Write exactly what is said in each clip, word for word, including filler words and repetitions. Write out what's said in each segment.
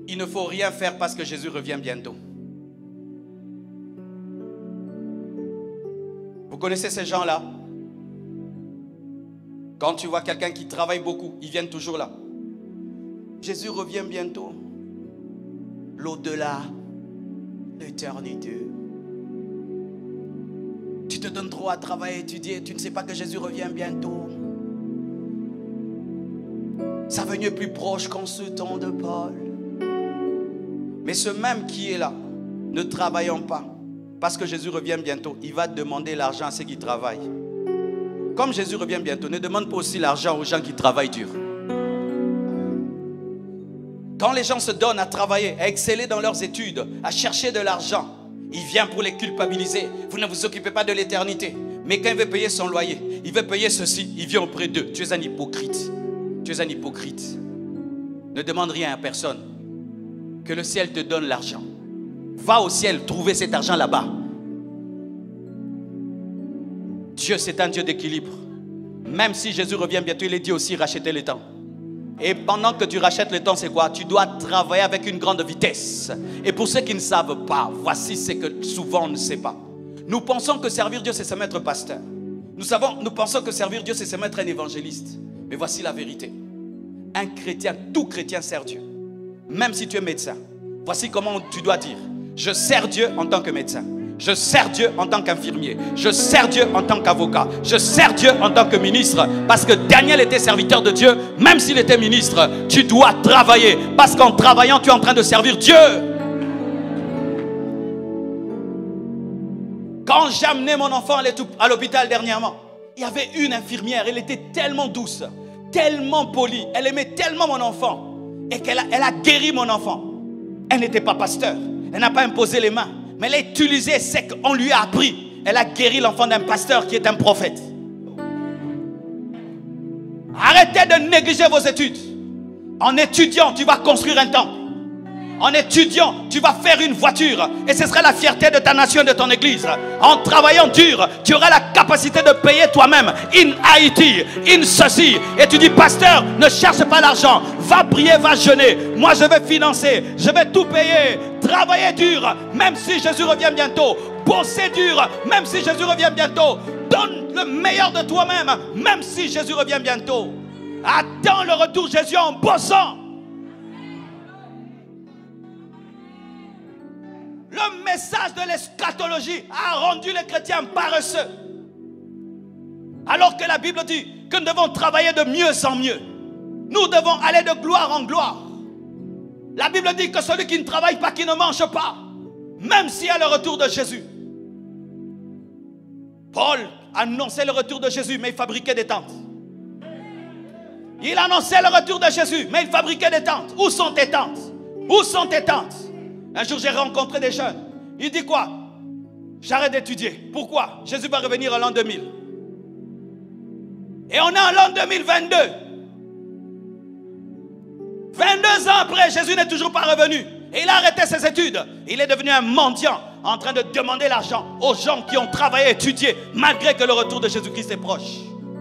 Il ne faut rien faire parce que Jésus revient bientôt. Vous connaissez ces gens-là? Quand tu vois quelqu'un qui travaille beaucoup, ils viennent toujours là. Jésus revient bientôt. L'au-delà, l'éternité. Tu te donnes trop à travailler, étudier, tu ne sais pas que Jésus revient bientôt. Sa venue est plus proche qu'en ce temps de Paul. Mais ce même qui est là, ne travaillant pas, parce que Jésus revient bientôt, il va demander l'argent à ceux qui travaillent. Comme Jésus revient bientôt, ne demande pas aussi l'argent aux gens qui travaillent dur. Quand les gens se donnent à travailler, à exceller dans leurs études, à chercher de l'argent, il vient pour les culpabiliser. Vous ne vous occupez pas de l'éternité. Mais quand il veut payer son loyer, il veut payer ceci, il vient auprès d'eux. Tu es un hypocrite. Tu es un hypocrite. Ne demande rien à personne. Que le ciel te donne l'argent. Va au ciel trouver cet argent là-bas. Dieu, c'est un Dieu d'équilibre. Même si Jésus revient bientôt, il est dit aussi racheter le temps. Et pendant que tu rachètes le temps, c'est quoi? Tu dois travailler avec une grande vitesse. Et pour ceux qui ne savent pas, voici ce que souvent on ne sait pas. Nous pensons que servir Dieu, c'est se mettre pasteur. Nous, savons, nous pensons que servir Dieu, c'est se mettre un évangéliste. Mais voici la vérité. Un chrétien, tout chrétien sert Dieu. Même si tu es médecin. Voici comment tu dois dire. Je sers Dieu en tant que médecin. Je sers Dieu en tant qu'infirmier. Je sers Dieu en tant qu'avocat. Je sers Dieu en tant que ministre. Parce que Daniel était serviteur de Dieu. Même s'il était ministre, tu dois travailler. Parce qu'en travaillant, tu es en train de servir Dieu. Quand j'ai amené mon enfant à l'hôpital dernièrement, il y avait une infirmière. Elle était tellement douce, tellement polie. Elle aimait tellement mon enfant. Et qu'elle a, elle a guéri mon enfant. Elle n'était pas pasteur. Elle n'a pas imposé les mains. Mais elle a utilisé ce qu'on lui a appris. Elle a guéri l'enfant d'un pasteur qui est un prophète. Arrêtez de négliger vos études. En étudiant, tu vas construire un temple. En étudiant, tu vas faire une voiture. Et ce sera la fierté de ta nation et de ton église. En travaillant dur, tu auras la capacité de payer toi-même. In Haïti, in ceci. Et tu dis, pasteur, ne cherche pas l'argent. Va prier, va jeûner. Moi, je vais financer. Je vais tout payer. Travailler dur, même si Jésus revient bientôt. Bosser dur, même si Jésus revient bientôt. Donne le meilleur de toi-même, même si Jésus revient bientôt. Attends le retour de Jésus en bossant. Le message de l'eschatologie a rendu les chrétiens paresseux. Alors que la Bible dit que nous devons travailler de mieux en mieux. Nous devons aller de gloire en gloire. La Bible dit que celui qui ne travaille pas, qui ne mange pas, même s'il y a le retour de Jésus. Paul annonçait le retour de Jésus, mais il fabriquait des tentes. Il annonçait le retour de Jésus, mais il fabriquait des tentes. Où sont tes tentes? Où sont tes tentes? Un jour, j'ai rencontré des jeunes. Il dit quoi? J'arrête d'étudier. Pourquoi? Jésus va revenir en l'an deux mille. Et on est en l'an deux mille vingt-deux. vingt-deux ans après, Jésus n'est toujours pas revenu. Et il a arrêté ses études. Il est devenu un mendiant en train de demander l'argent aux gens qui ont travaillé, étudié, malgré que le retour de Jésus-Christ est proche.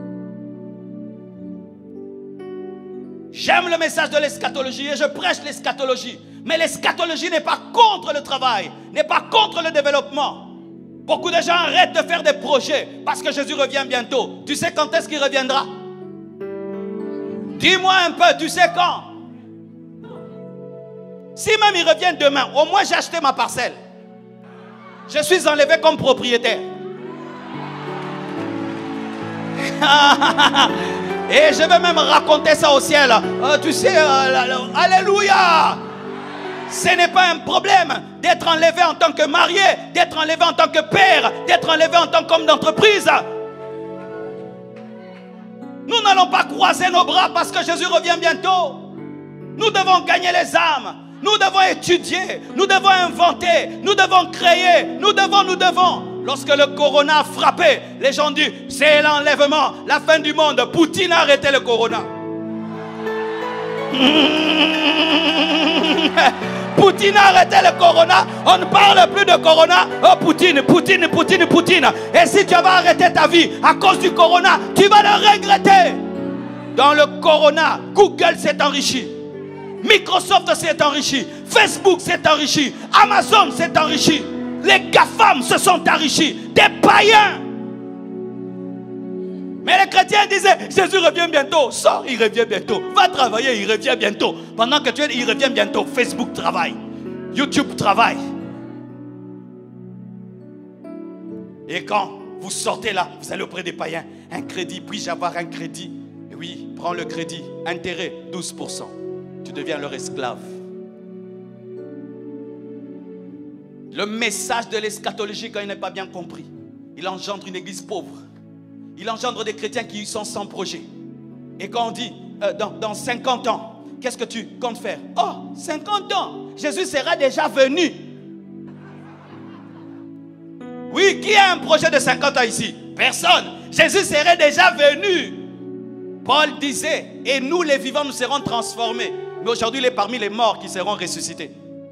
J'aime le message de l'eschatologie et je prêche l'eschatologie. Mais l'eschatologie n'est pas contre le travail, n'est pas contre le développement. Beaucoup de gens arrêtent de faire des projets parce que Jésus revient bientôt. Tu sais quand est-ce qu'il reviendra? Dis-moi un peu, tu sais quand? Si même il revient demain, au moins j'ai acheté ma parcelle. Je suis enlevé comme propriétaire. Et je vais même raconter ça au ciel. Euh, tu sais, euh, alléluia. Ce n'est pas un problème d'être enlevé en tant que marié, d'être enlevé en tant que père, d'être enlevé en tant qu'homme d'entreprise. Nous n'allons pas croiser nos bras parce que Jésus revient bientôt. Nous devons gagner les âmes. Nous devons étudier. Nous devons inventer. Nous devons créer. Nous devons, nous devons. Lorsque le corona a frappé, les gens disent c'est l'enlèvement, la fin du monde. Poutine a arrêté le corona. Poutine a arrêté le corona. On ne parle plus de corona. Oh Poutine, Poutine, Poutine, Poutine. Et si tu vas arrêter ta vie à cause du corona, tu vas le regretter. Dans le corona, Google s'est enrichi. Microsoft s'est enrichi. Facebook s'est enrichi. Amazon s'est enrichi. Les GAFAM se sont enrichis. Des païens. Mais les chrétiens disaient, Jésus revient bientôt. Sors, il revient bientôt. Va travailler, il revient bientôt. Pendant que tu es, il revient bientôt. Facebook travaille. YouTube travaille. Et quand vous sortez là, vous allez auprès des païens. Un crédit, puis-je avoir un crédit? Et oui, prends le crédit. Intérêt, douze pour cent. Tu deviens leur esclave. Le message de l'eschatologie, quand il n'est pas bien compris, il engendre une église pauvre. Il engendre des chrétiens qui sont sans projet. Et quand on dit, euh, dans, dans cinquante ans, qu'est-ce que tu comptes faire? Oh, cinquante ans, Jésus sera déjà venu. Oui, qui a un projet de cinquante ans ici? Personne. Jésus serait déjà venu. Paul disait, et nous les vivants, nous serons transformés. Mais aujourd'hui, il est parmi les morts qui seront ressuscités.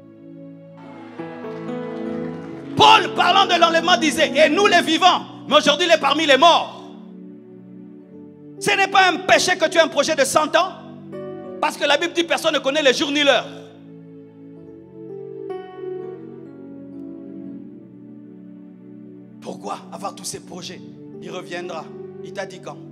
Paul, parlant de l'enlèvement, disait, et nous les vivants, mais aujourd'hui, il est parmi les morts. Ce n'est pas un péché que tu aies un projet de cent ans, parce que la Bible dit personne ne connaît les jours ni l'heure. Pourquoi avoir tous ces projets? Il reviendra. Il t'a dit quand?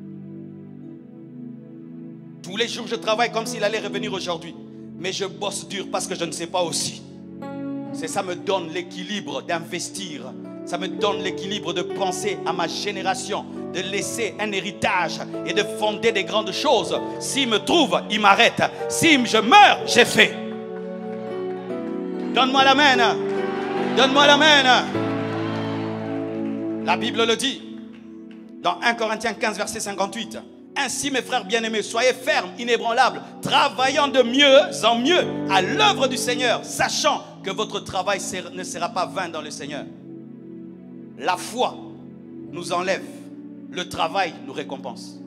Tous les jours je travaille comme s'il allait revenir aujourd'hui. Mais je bosse dur parce que je ne sais pas aussi. C'est ça me donne l'équilibre d'investir. Ça me donne l'équilibre de penser à ma génération, de laisser un héritage et de fonder des grandes choses. S'il me trouve, il m'arrête. Si je meurs, j'ai fait. Donne-moi l'amen. Donne-moi l'amen. La Bible le dit dans un Corinthiens quinze, verset cinquante-huit. Ainsi, mes frères bien-aimés, soyez fermes, inébranlables, travaillant de mieux en mieux à l'œuvre du Seigneur, sachant que votre travail ne sera pas vain dans le Seigneur. La foi nous enlève, le travail nous récompense.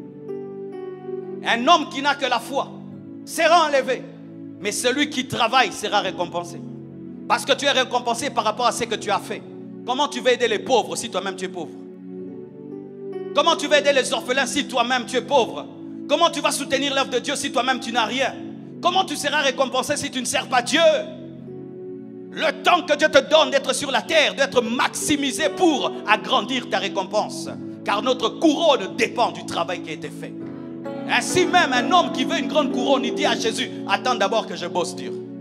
Un homme qui n'a que la foi sera enlevé, mais celui qui travaille sera récompensé. Parce que tu es récompensé par rapport à ce que tu as fait. Comment tu vas aider les pauvres si toi-même tu es pauvre? Comment tu vas aider les orphelins si toi-même tu es pauvre? Comment tu vas soutenir l'œuvre de Dieu si toi-même tu n'as rien? Comment tu seras récompensé si tu ne sers pas Dieu? Le temps que Dieu te donne d'être sur la terre, d'être maximisé pour agrandir ta récompense. Car notre couronne dépend du travail qui a été fait. Ainsi même, un homme qui veut une grande couronne, il dit à Jésus, attends d'abord que je bosse dur.